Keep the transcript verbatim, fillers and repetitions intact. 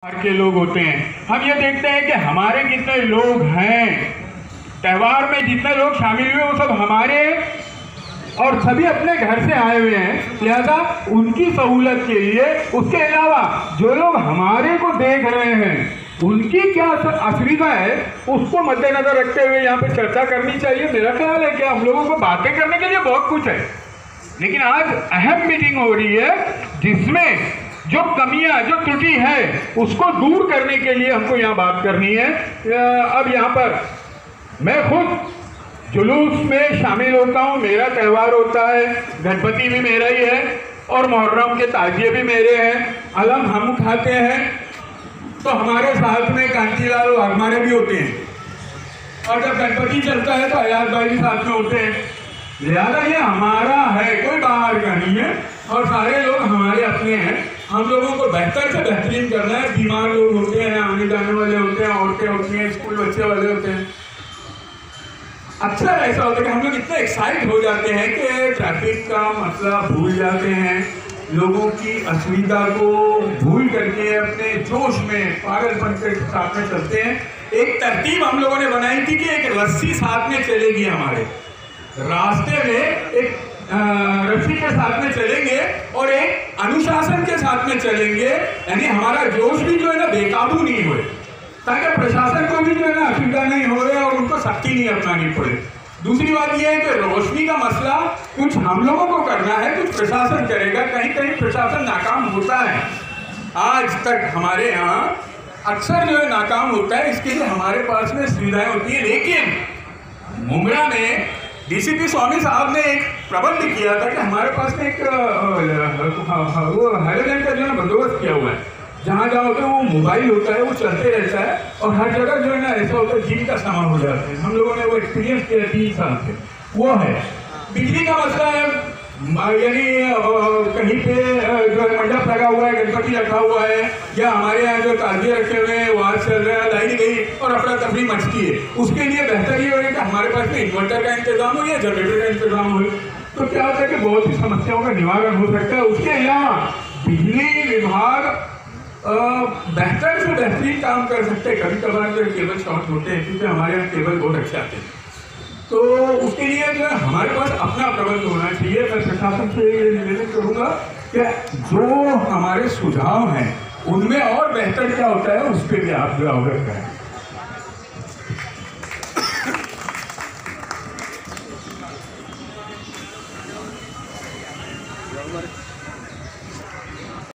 के लोग होते हैं। हम ये देखते हैं कि हमारे कितने लोग हैं, त्यौहार में जितने लोग शामिल हुए वो सब हमारे और सभी अपने घर से आए हुए हैं, लिहाजा उनकी सहूलत के लिए। उसके अलावा जो लोग हमारे को देख रहे हैं उनकी क्या असुविधा है उसको मद्देनजर रखते हुए यहाँ पे चर्चा करनी चाहिए। मेरा ख्याल है कि हम लोगों को बातें करने के लिए बहुत कुछ है, लेकिन आज अहम मीटिंग हो रही है जिसमें जो कमियां, जो त्रुटि है उसको दूर करने के लिए हमको यहाँ बात करनी है। अब यहाँ पर मैं खुद जुलूस में शामिल होता हूँ, मेरा त्यौहार होता है, गणपति भी मेरा ही है और मुहर्रम के ताजिए भी मेरे हैं, अलम हम उठाते हैं, तो हमारे साथ में कांचीलाल वाघमारे भी होते हैं और जब गणपति चलता है तो अयाज भाई भी साथ में होते हैं। लिहाजा ये हमारा है, कोई बाहर का नहीं है और सारे लोग हमारे अपने हैं। हम लोगों को बेहतर से बेहतरीन करना है। बीमार लोग होते हैं, आने जाने वाले होते हैं, औरतें होती हैं, स्कूल बच्चे वाले होते हैं। अक्सर ऐसा होता है कि हम लोग इतने एक्साइट हो जाते हैं कि ट्रैफिक का मसला भूल जाते हैं, लोगों की असुविधा को भूल करके अपने जोश में पागलपन के साथ में चलते हैं। एक तरतीब हम लोगों ने बनाई थी कि एक रस्सी साथ में चलेगी, हमारे रास्ते में एक रस्सी के साथ में चलेंगे और एक अनुशासन के साथ में चलेंगे, यानी हमारा जोश भी जो है ना बेकाबू नहीं होए, ताकि प्रशासन को भी जो है ना असुविधा नहीं हो रही और उनको सख्ती नहीं अपनानी पड़े। दूसरी बात यह है कि रोशनी का मसला कुछ हम लोगों को करना है, कुछ प्रशासन करेगा। कहीं कहीं प्रशासन नाकाम होता है, आज तक हमारे यहाँ अक्सर जो है नाकाम होता है। इसके लिए हमारे पास में सुविधाएं होती है, लेकिन मुंगरा में डीसीपी स्वामी साहब ने एक प्रबंध किया था कि हमारे पास में एक वो हेलोजन का जो है बंदोबस्त किया हुआ है, जहाँ जाओ तो वो मोबाइल होता है, वो चलते रहता है और हर जगह जो है ना ऐसा होता है जिम का सामान हो जाता है। हम लोगों ने वो एक्सपीरियंस किया तीन साल से। वो है बिजली का मसला है, यानी कहीं पे जो है मंडप लगा हुआ है, गणपति रखा हुआ है, या हमारे यहाँ जो ताजिए रखे हुए हैं वहाँ चल रहा है, लाइट गई और अफरा तफरी मचती है। उसके लिए बेहतर ये होगा कि हमारे पास में इन्वर्टर का इंतजाम हो या जनरेटर का इंतजाम हो, तो क्या होता है कि बहुत सी समस्याओं का निवारण हो सकता है। उसके अलावा बिजली विभाग बेहतर से बेहतरीन काम कर सकते हैं। कभी कभार जो केबल शॉर्ट होते हैं, क्योंकि हमारे यहाँ केबल बहुत अच्छे आते हैं, तो उसके लिए जो है हमारे पास अपना प्रबंध होना चाहिए। मैं प्रशासन से निवेदन करूँगा कि जो हमारे सुझाव हैं उनमें और बेहतर क्या होता है उस पर भी आप जो अवगत करें।